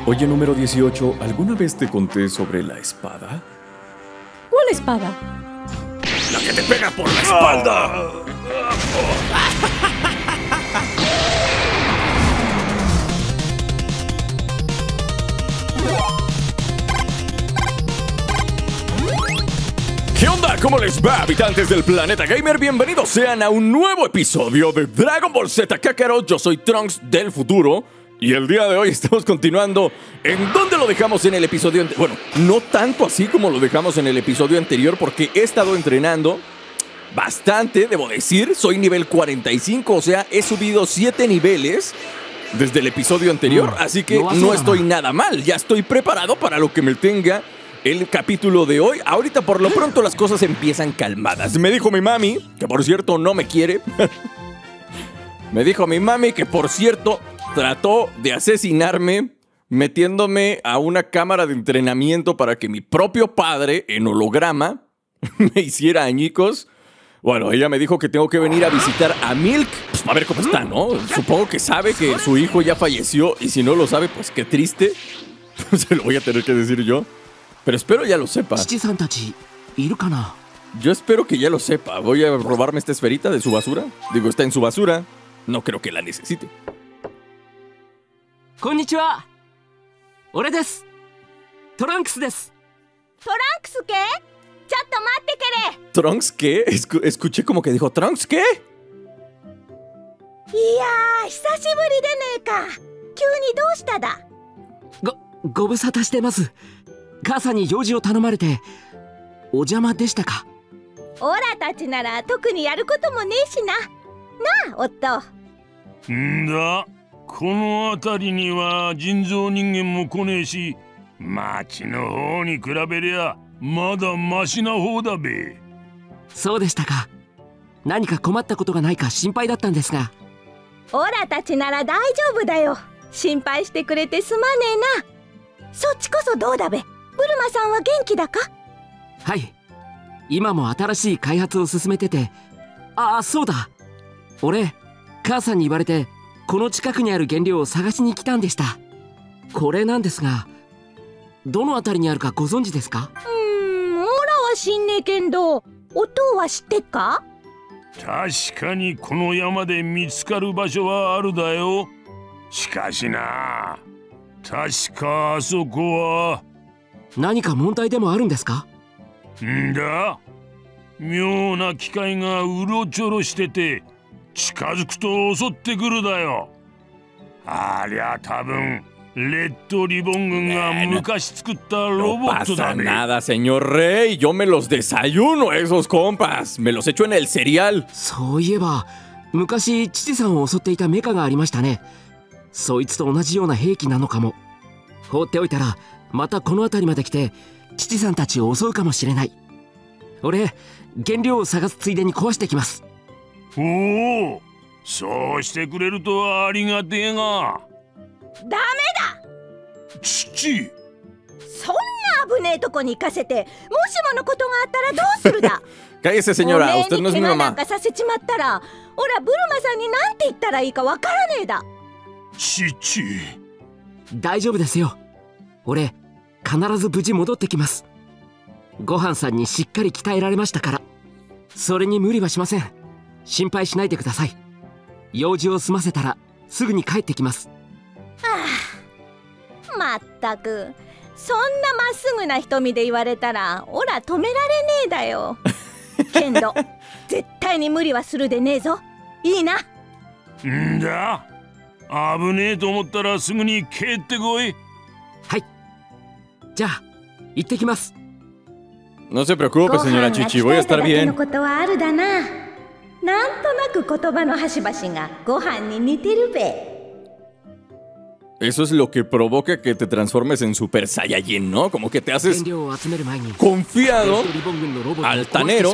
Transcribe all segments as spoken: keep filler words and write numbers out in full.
Oye, número dieciocho, ¿alguna vez te conté sobre la espada? ¿Cuál espada? ¡La que te pega por la espalda! ¿Qué onda? ¿Cómo les va, habitantes del planeta gamer? Bienvenidos sean a un nuevo episodio de Dragon Ball Z Kakarot. Yo soy Trunks del futuro y el día de hoy estamos continuando en donde lo dejamos en el episodio anterior. Bueno, no tanto así como lo dejamos en el episodio anterior, porque he estado entrenando bastante, debo decir. Soy nivel cuarenta y cinco, o sea, he subido siete niveles desde el episodio anterior, así que no estoy nada mal. Ya estoy preparado para lo que me tenga el capítulo de hoy. Ahorita por lo pronto las cosas empiezan calmadas. Me dijo mi mami, que por cierto no me quiere. Me dijo mi mami que por cierto trató de asesinarme metiéndome a una cámara de entrenamiento para que mi propio padre, en holograma, me hiciera añicos. Bueno, ella me dijo que tengo que venir a visitar a Milk, pues a ver cómo está, ¿no? Supongo que sabe que su hijo ya falleció, y si no lo sabe, pues qué triste. Se lo voy a tener que decir yo. Pero espero ya lo sepa. Yo espero que ya lo sepa. Voy a robarme esta esferita de su basura. Digo, está en su basura. No creo que la necesite. Konnichiwa. Ore desu. Trunks desu. ¿Trunks qué? ¡Chatto, mate, queré! ¿Trunks qué? Escu escuché como que dijo, ¿Trunks qué? ¡Ya! ¡Hisashiburi de ne ka! ¡Kyūni doushita da! Go, gobusata shite masu. Kasa ni yoji o tanomarete. Ojama deshita ka? オラたちなら特にやることもねえしな。なあ、夫。 んだ、この辺りには人造人間も来ねえし、町の方に比べりゃまだマシな方だべ。 そうでしたか。何か困ったことがないか心配だったんですが。 オラたちなら大丈夫だよ。心配してくれてすまねえな。そっちこそどうだべ。ブルマさんは元気だか？ はい。今も新しい開発を進めてて。ああ、そうだ。俺、母さんに言われてこの近くにある原料を探しに来たんでした。これなんですが、どの辺りにあるかご存知ですか？ うーん、オラは知んねえけんど、音は知ってっか？ 確かにこの山で見つかる場所はあるだよ。しかしな、確かあそこは。 何か問題でもあるんですか？ んだ、妙な機械がうろちょろしてて近づくと襲ってくるだよ。ありゃ多分レッドリボン軍が昔作ったロボットだね。 No pasa nada, señor Rey. Yo me los desayuno, esos compas. Me los echo en el cereal. そういえば昔父さんを襲っていたメカがありましたね。そいつと同じような兵器なのかも。放っておいたらまたこの辺りまで来て父さんたちを襲うかもしれない。俺、原料を探すついでに壊してきます。 おお、そうしてくれるとありがてえが。 ダメだ。 父、 そんな危ねえとこに行かせて、もしものことがあったらどうするだ。 Cállese, señora. Usted no es mi おめえに怪我な mamá. んかさせちまったら、オラブルマさんになんて言ったらいいかわからねえだ。 父。 大丈夫ですよ。俺、必ず無事戻ってきます。ごはんさんにしっかり鍛えられましたから。それに無理はしません。心配しないでください。用事を済ませたらすぐに帰ってきます。 はあ、まったくそんなまっすぐな瞳で言われたらオラ止められねえだよ。けんど絶対に無理はするでねえぞ。いいな。 んだ、危ねえと思ったらすぐに帰ってこい。 はい。じゃあ行ってきます。 No se preocupe, señora Chichi. Voy a estar bien. のことはあるだな。なんとなく言葉の端々がご飯に似てるべ。 Eso es lo que provoca que te transformes en Super Saiyajin, ¿no? Como que te haces confiado, altanero.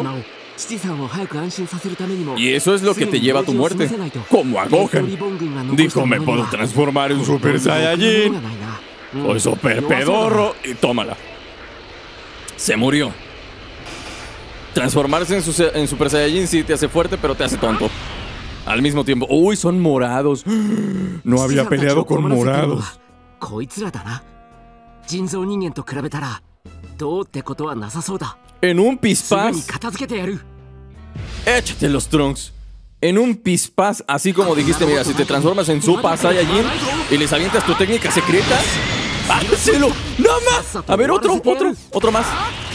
Y eso es lo que te lleva a tu muerte. Como a Gohan. Dijo, me puedo transformar en Super Saiyajin. Soy super pedorro. Y tómala. Se murió. Transformarse en, su, en Super Saiyajin sí te hace fuerte, pero te hace tonto. Al mismo tiempo. ¡Uy, son morados! No había peleado con morados. こいつらだな。人造人間と比べたらどうってことはなさそうだ。 En un すぐに pispás, 片付けてやる。 échate los Trunks. En un pispás, así como dijiste, mira, si te transformas en Super Saiyajin y les avientas tu técnica secreta, ¡hácelo! ¡No más! A ver, otro, otro, otro más.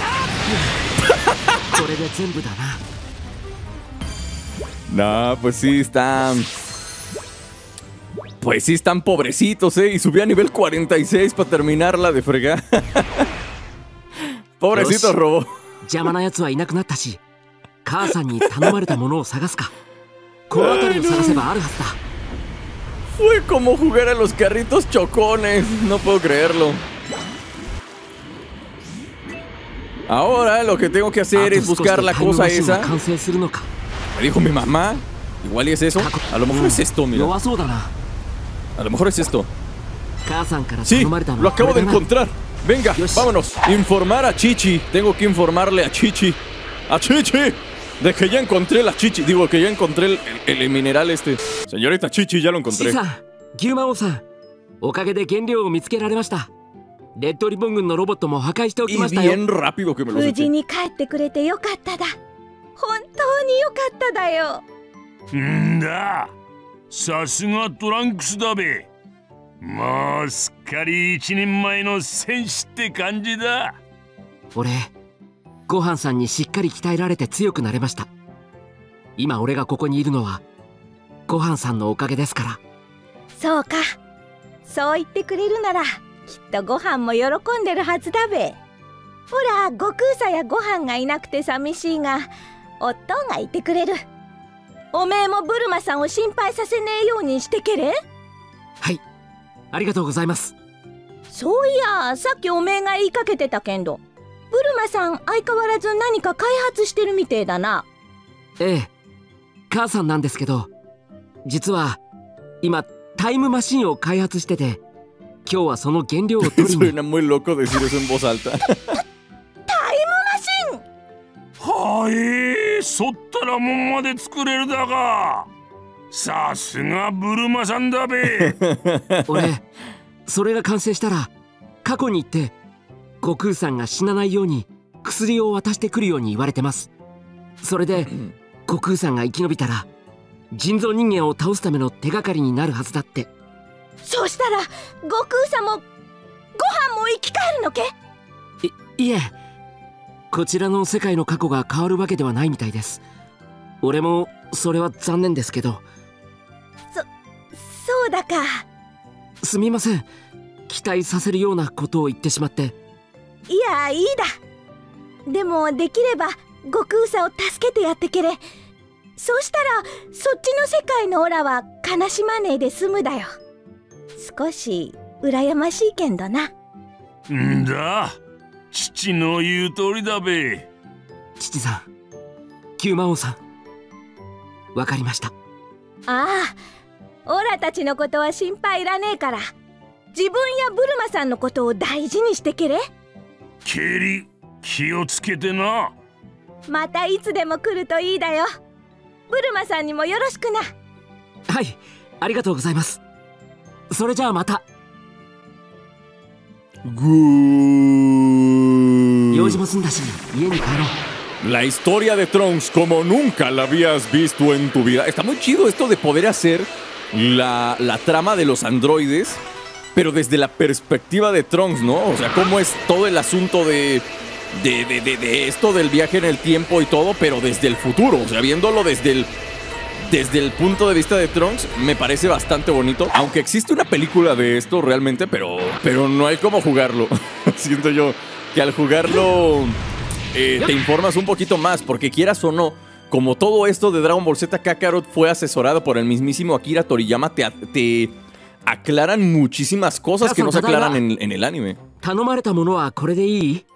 これで全部だな。 No, pues sí están. Pues sí están pobrecitos, ¿eh? Y subí a nivel cuarenta y seis para terminarla de fregar. Pobrecito robot. 邪魔なやつはいなくなったし、母さんに頼まれたものを探すか。この辺りを探せばあるはずだ。 Fue como jugar a los carritos chocones. No puedo creerlo. Ahora lo que tengo que hacer es buscar la cosa esa. Me dijo mi mamá. Igual y es eso. A lo mejor es esto, mira. A lo mejor es esto. Sí, lo acabo de encontrar. Venga, vámonos. Informar a Chichi. Tengo que informarle a Chichi. ¡A Chichi! De que ya encontré la Chichi. Digo, que ya encontré el, el, el mineral este. Señorita Chichi, ya lo encontré. Y bien rápido que me lo 無 eché. 事に帰ってくれてよかっただ。本当によかっただよ。 んだ、さすがトランクスだべ。もうすっかり一人前の戦士って感じだ。 俺、ごはんさんにしっかり鍛えられて強くなれました。今俺がここにいるのはごはんさんのおかげですから。 そうか。そう言ってくれるならきっとご飯も喜んでるはずだべ。ほら、悟空さやご飯がいなくて寂しいが、おっとんがいてくれる。おめえもブルマさんを心配させねえようにしてけれ。 はい、ありがとうございます。 そういや、さっきおめえが言いかけてたけんど、ブルマさん相変わらず何か開発してるみてえだな。 ええ、母さんなんですけど、実は今タイムマシンを開発してて、今日はその原料を取りに。 Suena muy loco decir eso en voz alta. タイムマシン。 はい、そったらもんまで作れるだが。さすがブルマさんだべ。 俺、それが完成したら過去に行って悟空さんが死なないように薬を渡してくるように言われてます。それで悟空さんが生き延びたら人造人間を倒すための手がかりになるはずだって。 そうしたら悟空さんもご飯も生き返るのけ？ い、いえ、こちらの世界の過去が変わるわけではないみたいです。俺もそれは残念ですけど。 そ、そうだか。 すみません、期待させるようなことを言ってしまって。 いや、いいだ。でもできれば悟空さんを助けてやってけれ。そうしたらそっちの世界のオラは悲しまねえで済むだよ。少し羨ましいけんどな。 んだ、父の言う通りだべ。 父さん、九魔王さん、わかりました。 ああ、オラたちのことは心配いらねえから、自分やブルマさんのことを大事にしてけれ。 ケリ、気をつけてな。 またいつでも来るといいだよ。ブルマさんにもよろしくな。 はい、ありがとうございます。それじゃあまた。用事も済んだし、家に帰ろう。 La historia de Trunks como nunca la habías visto en tu vida. Está muy chido esto de poder hacer la, la trama de los androides, pero desde la perspectiva de Trunks, ¿no? O sea, cómo es todo el asunto de, de, de, de, de esto del viaje en el tiempo y todo, pero desde el futuro. O sea, viéndolo desde el, desde el punto de vista de Trunks, me parece bastante bonito. Aunque existe una película de esto realmente, pero, pero no hay cómo jugarlo. Siento yo que al jugarlo... Eh, te informas un poquito más, porque quieras o no, como todo esto de Dragon Ball Z Kakarot fue asesorado por el mismísimo Akira Toriyama, te, te aclaran muchísimas cosas que no se aclaran en, en el anime. 頼まれたものはこれでいい？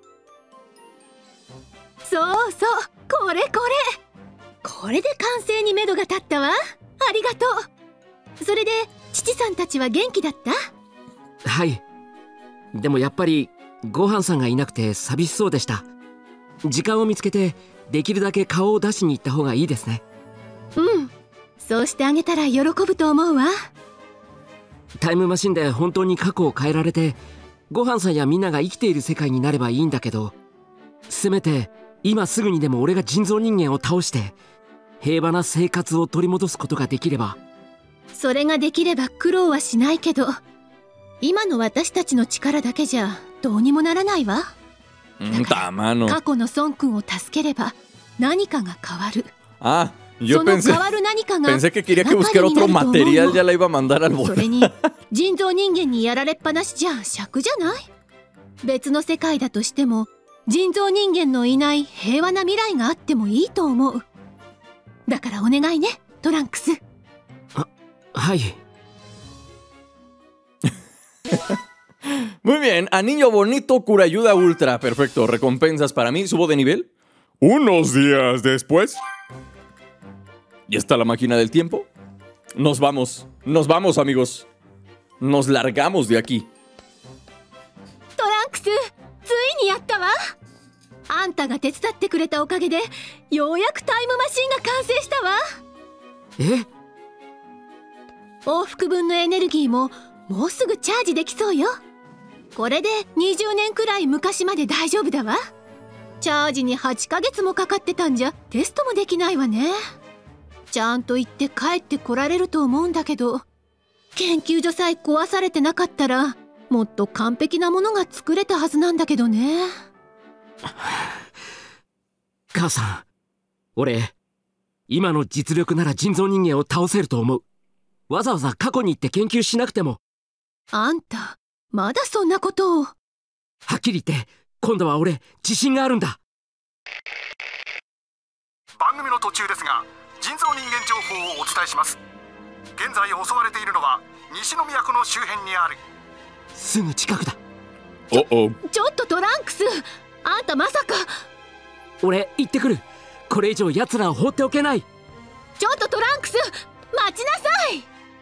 そうそう、これこれ。これで完成に目処が立ったわ。ありがとう。それで父さんたちは元気だった？ はい。でもやっぱりごはんさんがいなくて寂しそうでした。時間を見つけてできるだけ顔を出しに行った方がいいですね。 うん、そうしてあげたら喜ぶと思うわ。 タイムマシンで本当に過去を変えられてごはんさんやみんなが生きている世界になればいいんだけど、せめて今すぐにでも俺が人造人間を倒して平和な生活を取り戻すことができれば。 それができれば苦労はしないけど、今の私たちの力だけじゃどうにもならないわ。 Ta mano. 過去の孫君を助ければ何かが変わる。 Ah, yo その pensé, 変わる何かが pensé que quería que 手がか buscara りに otro なると思うの。 material, ya la iba a mandar al そ bote. れに人造人間にやられっぱなしじゃ尺じゃない。別の世界だとしても人造人間のいない平和な未来があってもいいと思う。だからお願いね、トランクス。 あ、はい。 Muy bien, a niño bonito, cura ayuda ultra. Perfecto, recompensas para mí. ¿Subo de nivel? Unos días después. ¿Ya está la máquina del tiempo? Nos vamos, nos vamos, amigos. Nos largamos de aquí. トランクス、ついにやったわ。あんたが手伝ってくれたおかげでようやくタイムマシンが完成したわ。 え？ 往復分のエネルギーももうすぐチャージできそうよ。これでにじゅうねんくらい昔まで大丈夫だわ。チャージにはちかげつもかかってたんじゃテストもできないわね。ちゃんと行って帰ってこられると思うんだけど、研究所さえ壊されてなかったらもっと完璧なものが作れたはずなんだけどね。 母さん、俺今の実力なら人造人間を倒せると思う。わざわざ過去に行って研究しなくても。 あんたまだそんなことを。 はっきり言って今度は俺自信があるんだ。 番組の途中ですが、人造人間情報をお伝えします。現在襲われているのは西宮湖の周辺にある。 すぐ近くだ。 Oh, oh. ちょっとトランクス、あんたまさか。 俺行ってくる。これ以上奴らを放っておけない。 ちょっとトランクス、待ちなさい。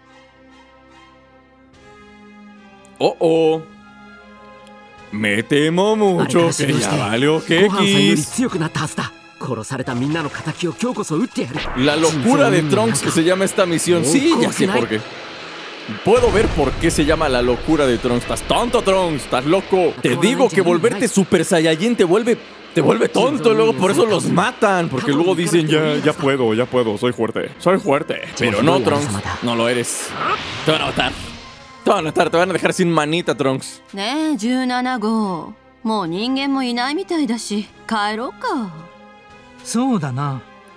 Oh, oh. Me temo mucho que ya valió ごはんさんより Kekis. 強くなったはずだ。殺されたみんなの仇を今日こそ撃ってやる。 La locura de Trunks que se llama esta misión. Sí, ya sé por qué. Puedo ver por qué se llama la locura de Trunks. Estás tonto, Trunks. Estás loco. Te digo que volverte Super Saiyajin te vuelve, te vuelve tonto. Y luego por eso los matan. Porque luego dicen, ya, ya puedo, ya puedo. Soy fuerte. Soy fuerte. Pero no, Trunks. No lo eres. Te van a matar. Te van a matar. Te van a dejar sin manita, Trunks. ねえじゅうなな号、もう人間もいないみたいだし帰ろうか。 そうだな。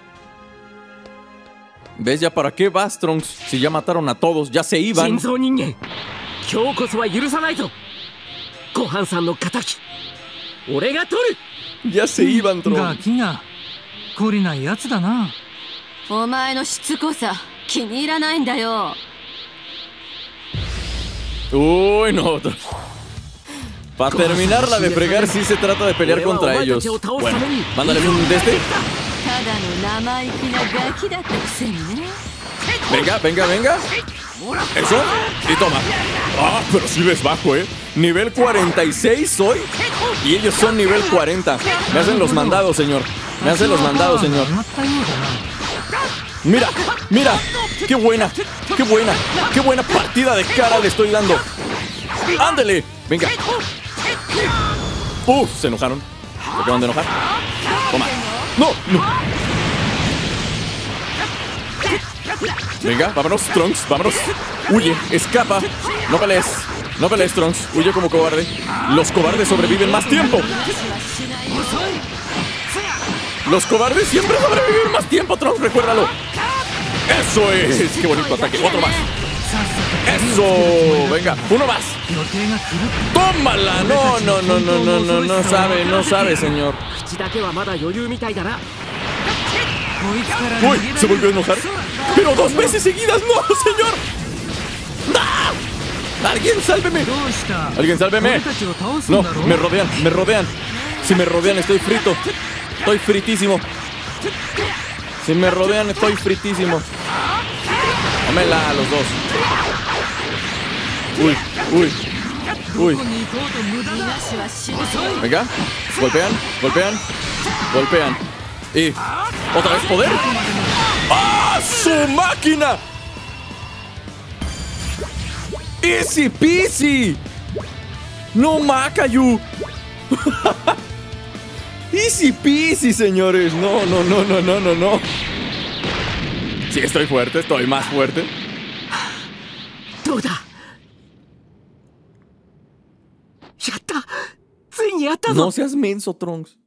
¿Ves ya para qué vas, Trunks? Si ya mataron a todos, ya se 人 iban. 造人間、今日こそは許さないぞ。ごはんさんの仇俺が取る。 Ya se iban, ガ Trunks. キが懲りないやつだな。 お前のしつこさ気に入らないんだよ。 Uy, no. Para terminarla de fregar, sí se trata de pelear contra ellos. Bueno, mándale un de este. ただの生意気なガキだったくせにね。 Venga, venga, venga. Eso. Y toma. Ah, pero sí les bajo, ¿eh? Nivel cuarenta y seis soy. Y ellos son nivel cuarenta. Me hacen los mandados, señor. Me hacen los mandados, señor. 上がったようだな。 Mira, mira. Qué buena, qué buena, qué buena partida de cara le estoy dando. Ándale. Venga. Uf, se enojaron. Se acaban de enojar. Toma. No, no. Venga, vámonos, Trunks, vámonos. Huye, escapa. No pelees, no pelees, Trunks. Huye como cobarde. Los cobardes sobreviven más tiempo. Los cobardes siempre sobreviven más tiempo, Trunks, recuérdalo. Eso es. Qué bonito ataque. Otro más. Eso. Venga, uno más. Tómala. No, no, no, no, no, no, no sabe, no sabe, señor. 口だけはまだ余裕みたいだな。 Uy, se volvió a enojar. Pero dos veces seguidas, no, señor. ¡Ah! Alguien sálveme. Alguien sálveme. No, me rodean, me rodean. Si me rodean estoy frito. Estoy fritísimo. Si me rodean estoy fritísimo. Dámela a los dos. Uy, uy, uy. Venga, golpean, golpean, golpean. Y otra vez poder. ¡Ah, su máquina! Easy peasy. No Makayu. Easy peasy, señores. No, no, no, no, no, no, no. Sí, estoy fuerte, estoy más fuerte. No seas menso, Trunks.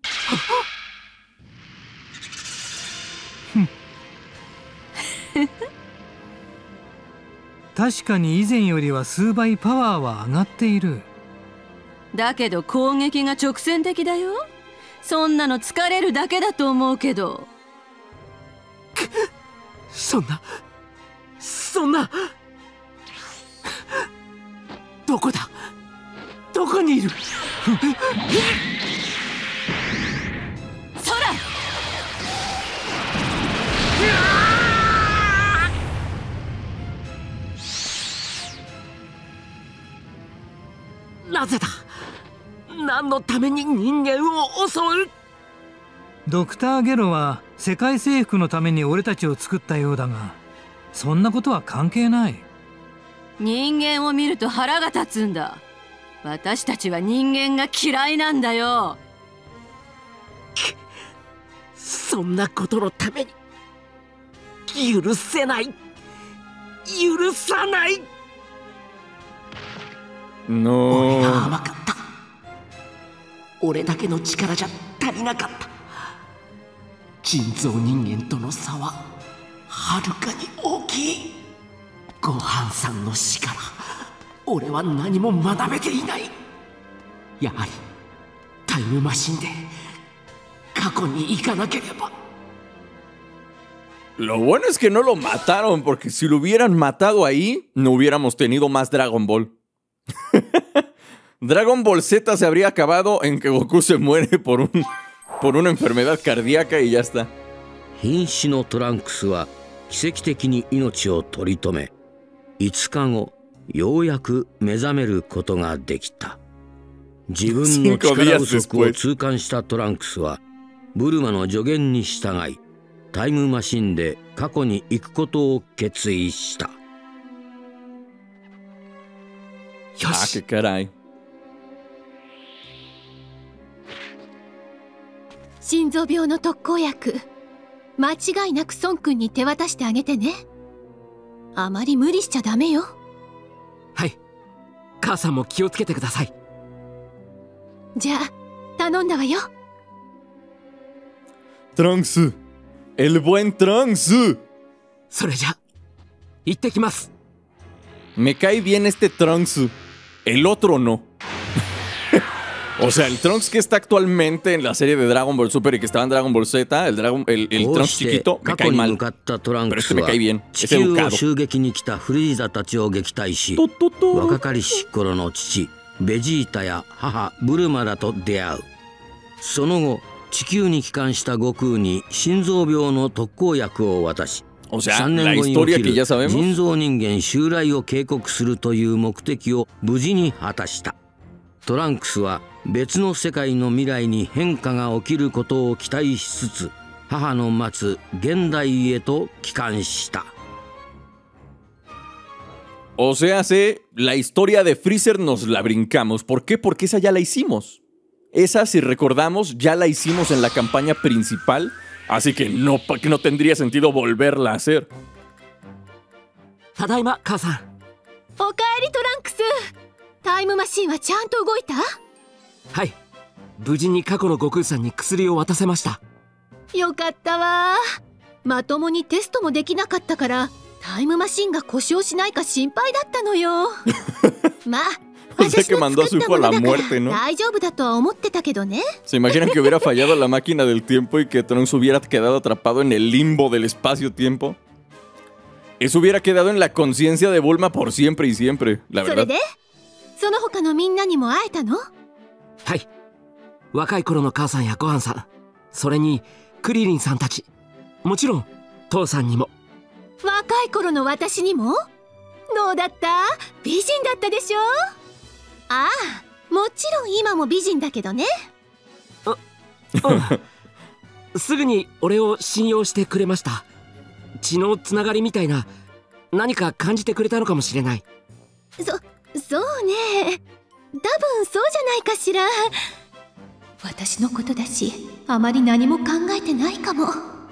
確かに以前よりは数倍パワーは上がっている。 だけど攻撃が直線的だよ。そんなの疲れるだけだと思うけど。 そんなそんなどこだどこにいるそらなぜだ何のために人間を襲うドクター・ゲロは世界征服のために俺たちを作ったようだが、そんなことは関係ない。 人間を見ると腹が立つんだ。私たちは人間が嫌いなんだよ。 そんなことのために許せない許さない。 No. 俺が甘かった。俺だけの力じゃ足りなかった。人造人間との差ははるかに大きい。ごはんさんの死から俺は何も学べていない。やはりタイムマシンで過去に行かなければ。 Lo bueno es que no lo mataron, porque si lo hubieran matado ahí, no hubiéramos tenido más Dragon Ball. Dragon Ball Z se habría acabado en que Goku se muere por un por una enfermedad cardíaca y ya está. 瀕死のトランクスは奇跡的に命を取り留め、いつかごようやく目覚めることができた。自分の力不足を痛感したトランクスはブルマの助言に従い、タイムマシンで過去に行くことを決意した。 Ah, qué caray. 心臓病の特効薬、間違いなく孫君に手渡してあげてね。あまり無理しちゃダメよ。 はい、母さんも気をつけてください。 じゃあ頼んだわよ。 Trunks, el buen Trunks. それじゃ行ってきます。 Me cae bien este Trunks, el otro no. O sea, el Trunks que está actualmente en la serie de Dragon Ball Super y que estaba en Dragon Ball Z, el, Dragon, el, el Trunks chiquito, me cae mal. Pero este me cae bien, es educado. 襲撃に来たフリーザたちを撃退し、若かりし頃の父ベジータや母ブルマらと出会う。その後、地球に帰還した悟空に心臓病の特効薬を渡し、さんねんごに起きる人造人間襲来を警告するという目的を無事に果たした。トランクスは別の世界の未来に変化が起きることを期待しつつ、母の待つ現代へと帰還した。 O sea, se, la historia de Freezer nos la brincamos. ¿Por qué? Porque esa ya la hicimos. Esa, si recordamos, ya la hicimos en la campaña principal. Así que no, no tendría sentido volverla a hacer. ただいま、母さん。 おかえりトランクス。タイムマシンはちゃんと動いた？ はい、無事に過去の悟空さんに薬を渡せました。 よかったわ。まともにテストもできなかったからタイムマシンが故障しないか心配だったのよ。まあ O sea que mandó a su hijo a la muerte, ¿no? ¿Se imaginan que hubiera fallado la máquina del tiempo y que Trunks hubiera quedado atrapado en el limbo del espacio-tiempo? Eso hubiera quedado en la conciencia de Bulma por siempre y siempre, la verdad. その他のみんなにも会えたの？ はい、若い頃の母さんやごはんさん、それにクリリンさんたち、もちろん父さんにも。 若い頃の私にも？どうだった？美人だったでしょ？ああ、もちろん今も美人だけどね。 あ、うん、すぐに俺を信用してくれました。血のつながりみたいな何か感じてくれたのかもしれない。 そそうね、多分そうじゃないかしら。私のことだし、あまり何も考えてないかも。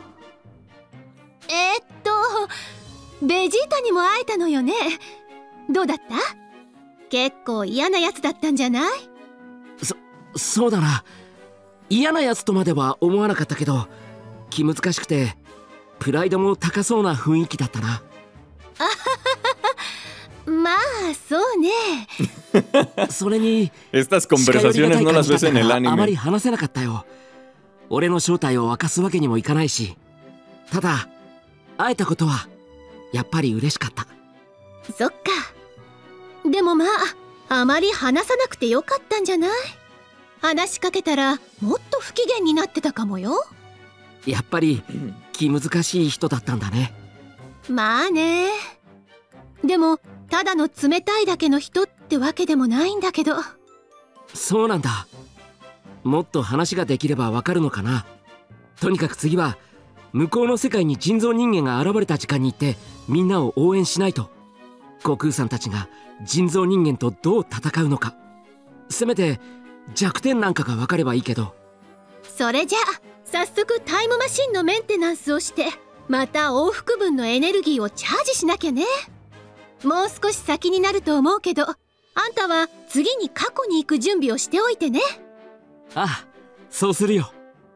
えー、っとベジータにも会えたのよね。どうだった？結構嫌なやつだったんじゃない？ そそうだな、嫌なやつとまでは思わなかったけど、気難しくてプライドも高そうな雰囲気だったな。 あははは、まあそうね。 それに Estas conversaciones no las ves en el あまり anime. 話せなかったよ。俺の正体を明かすわけにもいかないし、ただ会えたことはやっぱり嬉しかった。 そっか。でもまああまり話さなくてよかったんじゃない？話しかけたらもっと不機嫌になってたかもよ。 やっぱり気難しい人だったんだね。 まあね。でもただの冷たいだけの人ってわけでもないんだけど。 そうなんだ。もっと話ができればわかるのかな。とにかく次は向こうの世界に人造人間が現れた時間に行ってみんなを応援しないと。悟空さんたちが人造人間とどう戦うのか、せめて弱点なんかがわかればいいけど。 それじゃあ早速タイムマシンのメンテナンスをして、また往復分のエネルギーをチャージしなきゃね。もう少し先になると思うけど、あんたは次に過去に行く準備をしておいてね。 ああ、そうするよ。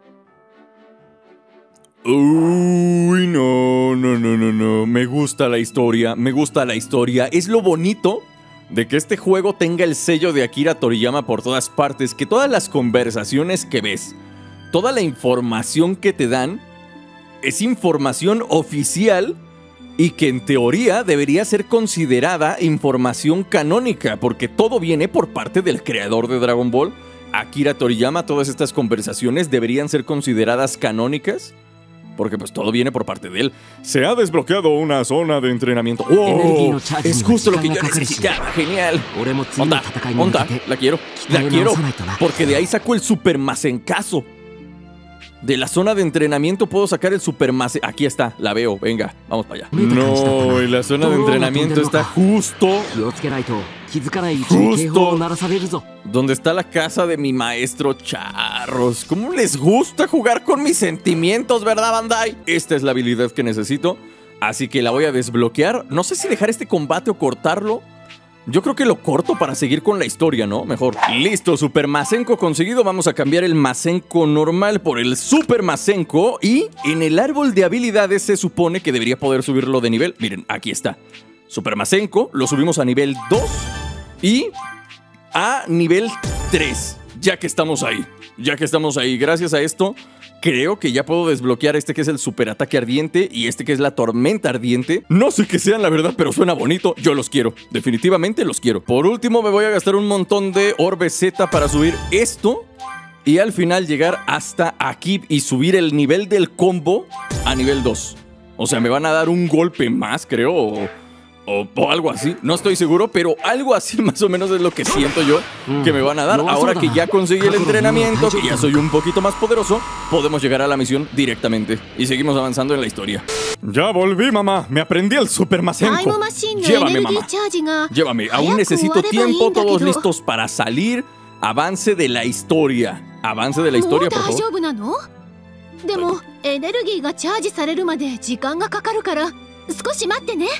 Uy, no, no, no, no, no. Me gusta la historia, me gusta la historia. Es lo bonito de que este juego tenga el sello de Akira Toriyama por todas partes, que todas las conversaciones que ves, toda la información que te dan, es información oficial y que en teoría debería ser considerada información canónica, porque todo viene por parte del creador de Dragon Ball, Akira Toriyama. Todas estas conversaciones deberían ser consideradas canónicas, porque pues todo viene por parte de él. Se ha desbloqueado una zona de entrenamiento. ¡Oh! Es justo lo que yo necesitaba. Genial. Onta, Onta, la quiero, la quiero, porque de ahí saco el Super Masenkazo. De la zona de entrenamiento puedo sacar el Super Masen. Aquí está, la veo, venga, vamos para allá. No, y la zona de entrenamiento está justo Justo donde está la casa de mi maestro Charros. ¿Cómo les gusta jugar con mis sentimientos, verdad, Bandai? Esta es la habilidad que necesito, así que la voy a desbloquear. No sé si dejar este combate o cortarlo. Yo creo que lo corto para seguir con la historia, ¿no? Mejor. Listo, Super Masenko conseguido. Vamos a cambiar el Masenko normal por el Super Masenko. Y en el árbol de habilidades se supone que debería poder subirlo de nivel. Miren, aquí está. Super Masenko, lo subimos a nivel dos y a nivel tres. Ya que estamos ahí. Ya que estamos ahí. Gracias a esto, creo que ya puedo desbloquear este que es el super ataque ardiente y este que es la tormenta ardiente. No sé qué sean, la verdad, pero suena bonito. Yo los quiero. Definitivamente los quiero. Por último, me voy a gastar un montón de Orbe Z para subir esto y al final llegar hasta aquí y subir el nivel del combo a nivel dos. O sea, me van a dar un golpe más, creo, o, o, o algo así. No estoy seguro, pero algo así más o menos es lo que siento yo que me van a dar. Ahora que ya conseguí el entrenamiento, que ya soy un poquito más poderoso, podemos llegar a la misión directamente y seguimos avanzando en la historia. Ya volví, mamá. Me aprendí el Super Masenko. Llévame, mamá. Llévame. Aún necesito tiempo. Todos listos para salir. Avance de la historia. Avance de la historia, por favor. でもエネルギーがチャージされるまで時間がかかるから少し待ってね。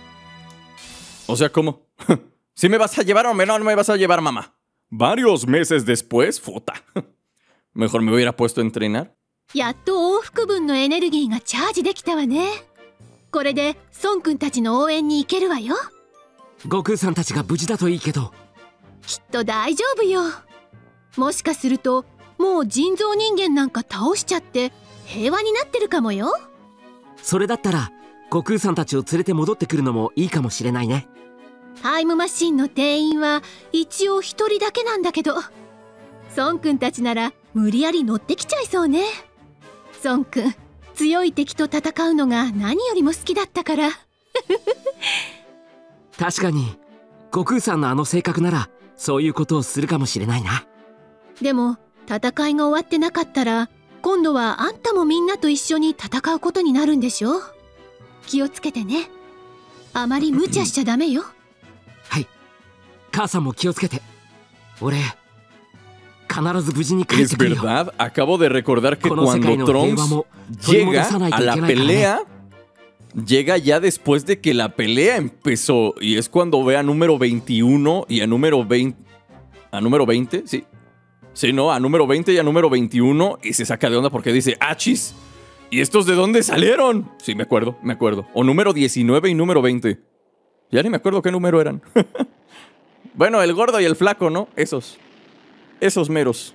O sea, ¿cómo? ¿Sí me vas a llevar o no me vas a llevar, mamá? Varios meses después, puta. Mejor me hubiera puesto a entrenar. やっと往復分のエネルギーがチャージできたわね。これで孫くんたちの応援に行けるわよ。 悟空さんたちが無事だといいけど。 きっと大丈夫よ。もしかするともう人造人間なんか倒しちゃって平和になってるかもよ。 それだったら悟空さんたちを連れて戻ってくるのもいいかもしれないね。 タイムマシンの定員は一応一人だけなんだけど、孫くんたちなら無理やり乗ってきちゃいそうね。孫くん、強い敵と戦うのが何よりも好きだったから確かに悟空さんのあの性格ならそういうことをするかもしれないな。 でも戦いが終わってなかったら今度はあんたもみんなと一緒に戦うことになるんでしょ。気をつけてね。あまり無茶しちゃダメよ。 はい、 母さんも気をつけて。俺必ず無事に帰っ Es てくるよ。 verdad, acabo de recordar que この世界 cuando の平和 Trunks も取り戻 llega さない a とい la けないからね。 pelea, llega ya después de que la pelea empezó. Y es cuando ve a número veintiuno y a número veinte. ¿A número veinte? Sí. Sí, no, a número veinte y a número veintiuno. Y se saca de onda porque dice, ¡achis! ¿Y estos de dónde salieron? Sí, me acuerdo, me acuerdo. O número diecinueve y número veinte. Ya ni me acuerdo qué número eran. Bueno, el gordo y el flaco, ¿no? Esos. Esos meros.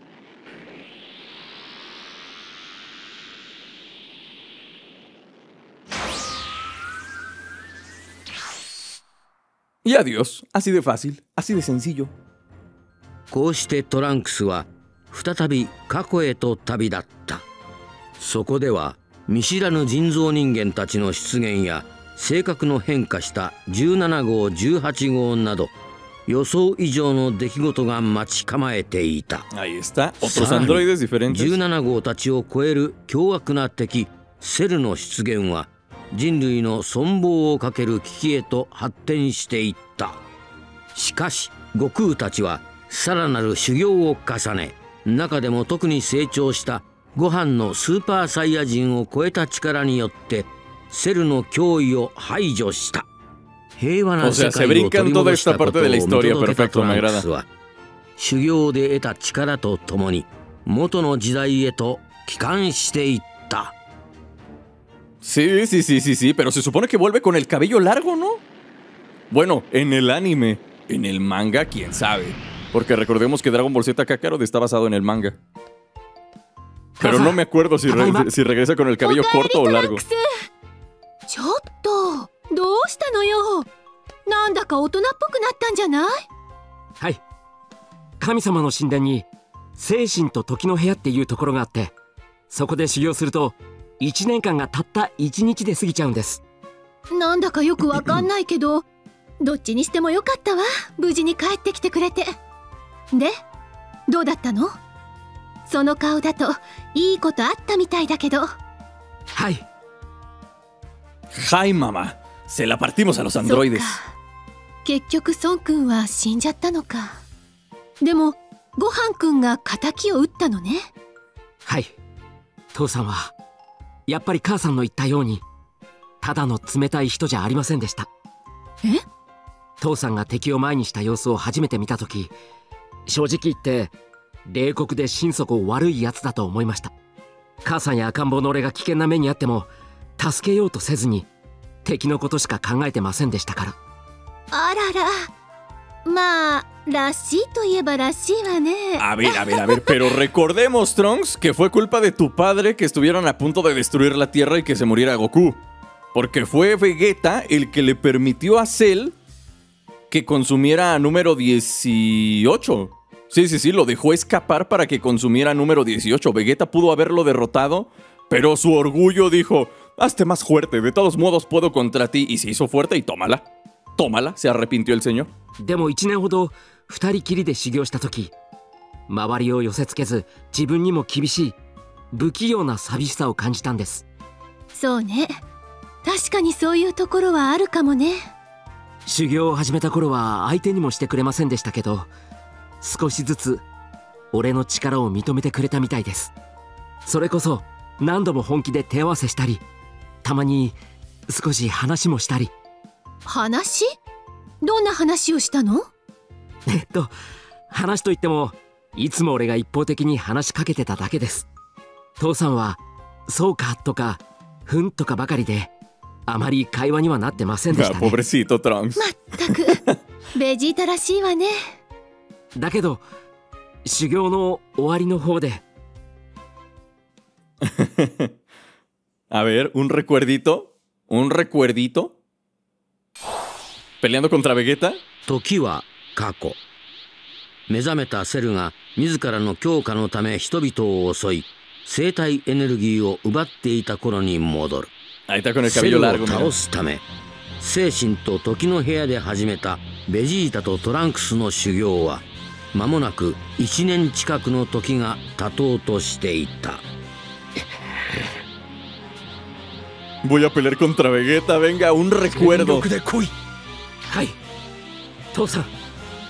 Y adiós. Así de fácil, así de sencillo. こうしてトランクスは再び過去へと旅立った。そこでは見知らぬ人造人間たちの出現や性格の変化したじゅうなな号じゅうはち号など予想以上の出来事が待ち構えていた。 Ahí está, otros androides diferentes. じゅうなな号たちを超える凶悪な敵セルの出現は人類の存亡をかける危機へと発展していった。しかし悟空たちはさらなる修行を重ね、中でも特に成長したご飯のスーパーサイヤ人を超えた力によってセルの脅威を排除した。平和な世界を取り戻したことを見届けたトランクスは修行で得た力とともに元の時代へと帰還していった。 Sí, sí, sí, sí, sí, pero se supone que vuelve con el cabello largo, ¿no? Bueno, en el anime, en el manga, quién sabe. Porque recordemos que Dragon Ball Z Kakarot está basado en el manga. Pero no me acuerdo si, re si regresa con el cabello corto o largo. ちょっと、どうしたのよ。なんだか大人っぽくなったんじゃない？ はい。神様の神殿に精神と時の部屋っていうところがあって、そこで修行するといちねんかんがたったいちにちで過ぎちゃうんです。 なんだかよくわかんないけど、どっちにしてもよかったわ。無事に帰ってきてくれて。で、どうだったの？その顔だといいことあったみたいだけど。 はい。 はい、mamá. Se la partimos a los androides. 結局孫くんは死んじゃったのか。でもごはんくんが仇を撃ったのね。 はい。父さんはやっぱり母さんの言ったようにただの冷たい人じゃありませんでした。 え？ 父さんが敵を前にした様子を初めて見たとき、正直言って冷酷で心底悪いやつだと思いました。母さんや赤ん坊の俺が危険な目にあっても助けようとせずに敵のことしか考えてませんでしたから。 あらら、まあらしいといえばらしいわね。 A ver, a ver, a ver, pero recordemos, Trunks, que fue culpa de tu padre que estuvieran a punto de destruir la Tierra y que se muriera Goku. Porque fue Vegeta el que le permitió a Cell que consumiera a número dieciocho. Sí, sí, sí, lo dejó escapar para que consumiera a número dieciocho. Vegeta pudo haberlo derrotado, pero su orgullo dijo, hazte más fuerte, de todos modos puedo contra ti. Y se hizo fuerte y tómala. Tómala, se arrepintió el señor. でもいちねんほど二人きりで修行した時、周りを寄せつけず自分にも厳しい不器用な寂しさを感じたんです。 そうね、確かにそういうところはあるかもね。 修行を始めた頃は相手にもしてくれませんでしたけど、少しずつ俺の力を認めてくれたみたいです。それこそ何度も本気で手合わせしたり、たまに少し話もしたり。 話？どんな話をしたの？ えっと話といってもいつも俺が一方的に話しかけてただけです。父さんはそうかとかふんとかばかりであまり会話にはなってませんでしたね。 Pobrecito Trunks。 まったくベジータらしいわね。 だけど修行の終わりの方で A ver, un recuerdito, un recuerdito. Peleando contra Vegeta. 時は過去。目覚めたセルが自らの強化のため人々を襲い生体エネルギーを奪っていた頃に戻る。セルを倒すため精神と時の部屋で始めたベジータとトランクスの修行は間もなくいちねん近くの時が経とうとしていた。 Voy a pelear contra Vegeta, venga, un recuerdo. はい、父さん、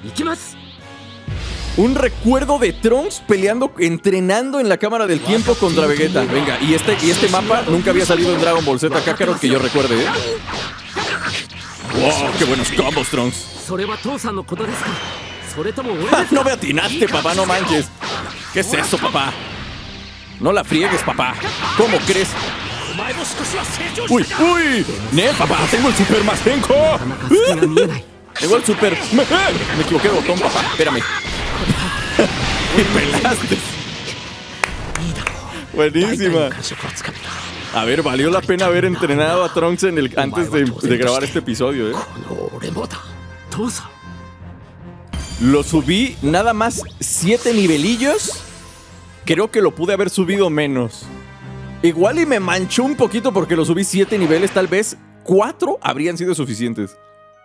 行きます。 Un recuerdo de Trunks peleando, entrenando en la cámara del tiempo contra Vegeta. Venga, y este, y este mapa nunca había salido en Dragon Ball Z Kakarot que yo recuerde, ¿eh? ¡Wow! ¡Qué buenos combos, Trunks! No me atinaste, papá, no manches. ¿Qué es eso, papá? No la friegues, papá. ¿Cómo crees? ¡Uy, uy! ¡Ne, papá! ¡Tengo el Super Masenko! Tengo el Super... Me, me equivoqué de botón, papá. Espérame. ¡Me pelaste! Buenísima. A ver, valió la pena haber entrenado a Trunks en el, antes de, de grabar este episodio, ¿eh? Lo subí nada más siete nivelillos. Creo que lo pude haber subido menos. Igual y me manchó un poquito porque lo subí siete niveles. Tal vez cuatro habrían sido suficientes.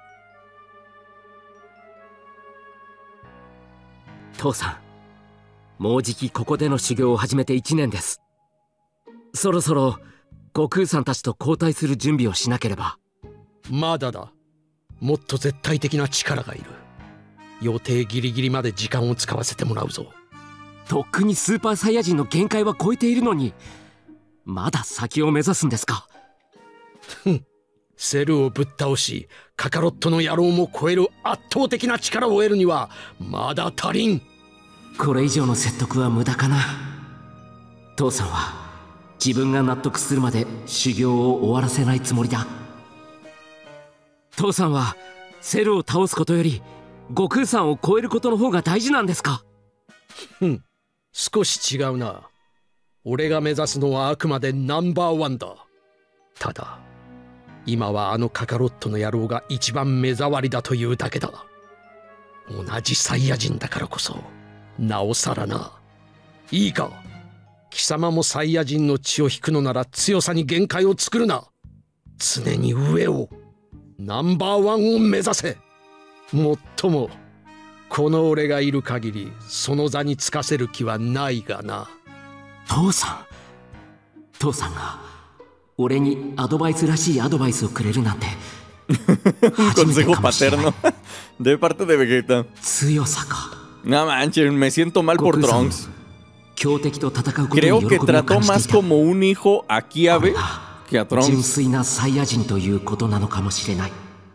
Tosa, もうじきここでの修行を始めていちねんです。そろそろ悟空さんたちと交代する準備をしなければ。 まだだ。もっと絶対的な力がいる。予定ギリギリまで時間を使わせてもらうぞ。 とっくにスーパーサイヤ人の限界は超えているのに、まだ先を目指すんですか。 ふん。セルをぶっ倒し、カカロットの野郎も超える圧倒的な力を得るにはまだ足りん。 これ以上の説得は無駄かな。父さんは自分が納得するまで修行を終わらせないつもりだ。父さんはセルを倒すことより悟空さんを超えることの方が大事なんですか。 ふん、少し違うな。俺が目指すのはあくまでナンバーワンだ。ただ今はあのカカロットの野郎が一番目障りだというだけだ。同じサイヤ人だからこそなおさらな。いいか、貴様もサイヤ人の血を引くのなら強さに限界を作るな。常に上を、ナンバーワンを目指せ。もっともこの俺がいる限りその座につかせる気はないがな。 父さん、父さんが俺にアドバイスらしいアドバイスをくれるなんて。 Un consejo paterno de parte de Vegeta. 強さか。 No manches, me siento mal por Trunks. Creo que trató más como un hijo a Kiabe que a Trunks. 純粋なサイヤ人ということなのかもしれない。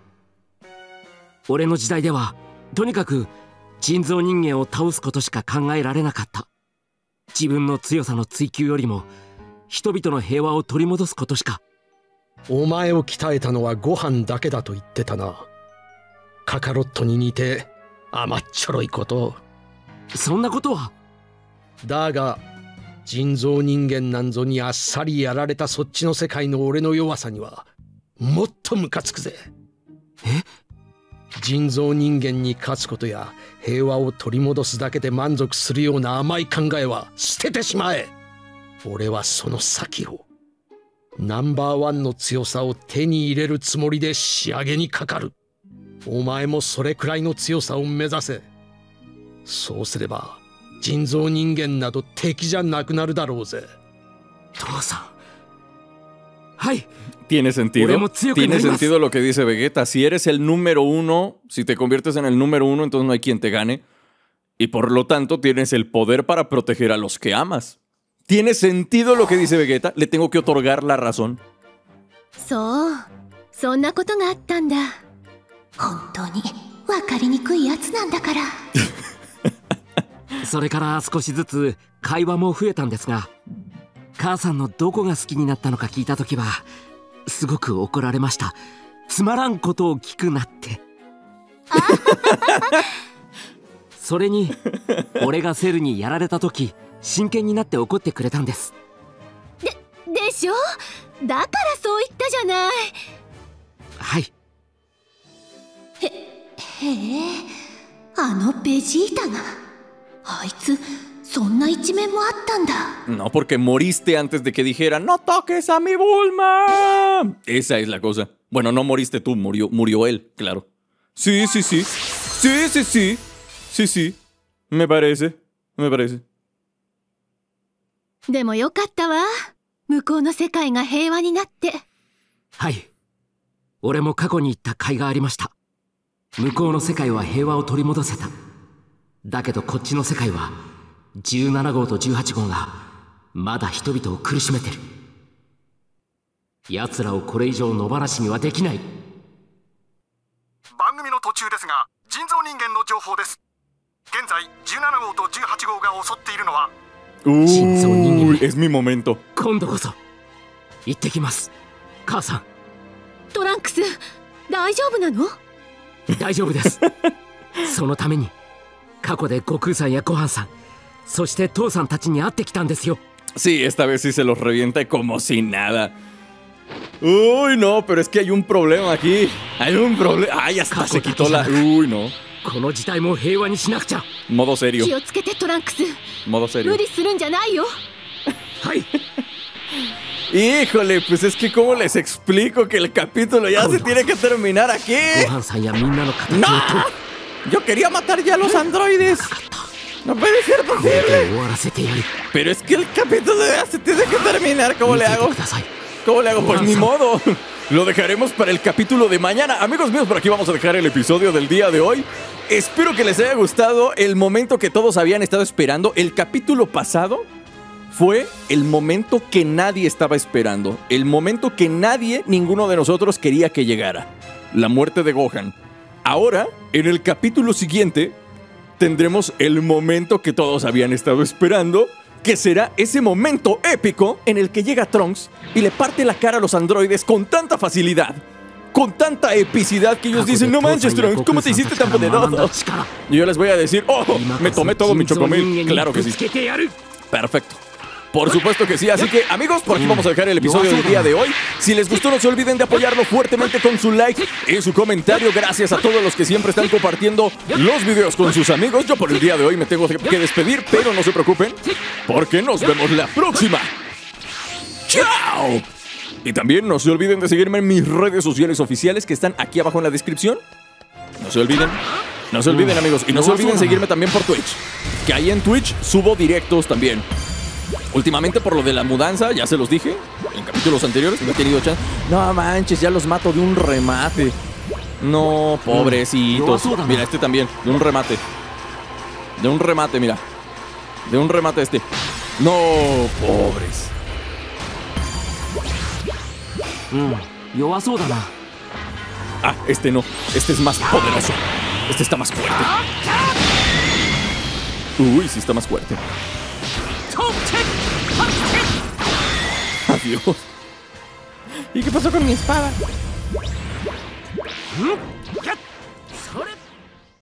俺の時代ではとにかく人造人間を倒すことしか考えられなかった。自分の強さの追求よりも人々の平和を取り戻すことしか。 お前を鍛えたのはご飯だけだと言ってたな。カカロットに似て甘っちょろいこと。 そんなことは。 だが人造人間なんぞにあっさりやられたそっちの世界の俺の弱さにはもっとムカつくぜ。 え？ 人造人間に勝つことや平和を取り戻すだけで満足するような甘い考えは捨ててしまえ。俺はその先を、ナンバーワンの強さを手に入れるつもりで仕上げにかかる。お前もそれくらいの強さを目指せ。そうすれば人造人間など敵じゃなくなるだろうぜ。 父さん。はい。 Tiene sentido. Tiene sentido lo que dice Vegeta. Si eres el número uno, si te conviertes en el número uno, entonces no hay quien te gane. Y por lo tanto tienes el poder para proteger a los que amas. Tiene sentido lo que dice Vegeta. Le tengo que otorgar la razón. そう、そんなことがあったんだ。本当に分かりにくいやつなんだから。 それから少しずつ会話も増えたんですが、母さんのどこが好きになったのか聞いたときはすごく怒られました。つまらんことを聞くなって。それに俺がセルにやられたとき真剣になって怒ってくれたんです。 で、でしょ？だからそう言ったじゃない。 はい。 へ、へえ、あのベジータが、あいつそんな一面もあったんだ。 No, porque moriste antes de que dijera no toques a mi Bulma. Esa es la cosa. Bueno, no moriste tú, murió, murió él, claro. Sí, sí, sí. Sí, sí, sí. Sí, sí. Me parece. Me parece. でもよかったわ。向こうの世界が平和になって。 はい。俺も過去に行った甲斐がありました。 向こうの世界は平和を取り戻せた。だけどこっちの世界はじゅうなな号とじゅうはち号がまだ人々を苦しめてる。奴らをこれ以上野放しにはできない。 番組の途中ですが、人造人間の情報です。現在じゅうなな号とじゅうはち号が襲っているのは人造人間。 Es mi momento。 今度こそ行ってきます、母さん。 トランクス、大丈夫なの？ 大丈夫ですそのために過去で悟空さんやごはんさん、そして父さんたちに会ってきたんですよ。 Sí, esta vez sí se los revienta como si nada. Uy, no, pero es que hay un problema aquí. Hay un problema. Ay, hasta se quitó la... Uy, no. この事態も平和にしなくちゃ。 Modo serio. 気をつけてトランクス。 Modo serio. 無理するんじゃないよ。 はい。 Híjole, pues es que cómo les explico que el capítulo ya se tiene que terminar aquí. ¡No! Yo quería matar ya a los androides. No puede ser posible. Pero es que el capítulo ya se tiene que terminar. ¿Cómo le hago? ¿Cómo le hago? Pues ni modo. Lo dejaremos para el capítulo de mañana. Amigos míos, por aquí vamos a dejar el episodio del día de hoy. Espero que les haya gustado el momento que todos habían estado esperando. El capítulo pasado fue el momento que nadie estaba esperando. El momento que nadie, ninguno de nosotros quería que llegara. La muerte de Gohan. Ahora, en el capítulo siguiente, tendremos el momento que todos habían estado esperando, que será ese momento épico en el que llega Trunks y le parte la cara a los androides con tanta facilidad, con tanta epicidad que ellos dicen: no manches, Trunks, ¿cómo te hiciste tan poderoso? Y yo les voy a decir: oh, me tomé todo mi chocomil. Claro que sí. Perfecto. Por supuesto que sí, así que amigos, por aquí vamos a dejar el episodio del día de hoy. Si les gustó, no se olviden de apoyarlo fuertemente con su like y su comentario. Gracias a todos los que siempre están compartiendo los videos con sus amigos. Yo por el día de hoy me tengo que despedir, pero no se preocupen, porque nos vemos la próxima. ¡Chao! Y también no se olviden de seguirme en mis redes sociales oficiales que están aquí abajo en la descripción. No se olviden. No se olviden, amigos. Y no se olviden seguirme también por Twitch, que ahí en Twitch subo directos también. Últimamente por lo de la mudanza, ya se los dije en capítulos anteriores, no he tenido chance. No manches, ya los mato de un remate. No, pobrecitos. Mira, este también, de un remate. De un remate, mira. De un remate este. No, pobres. Ah, este no. Este es más poderoso. Este está más fuerte. Uy, sí está más fuerte. Adiós. ¿Y qué pasó con mi espada?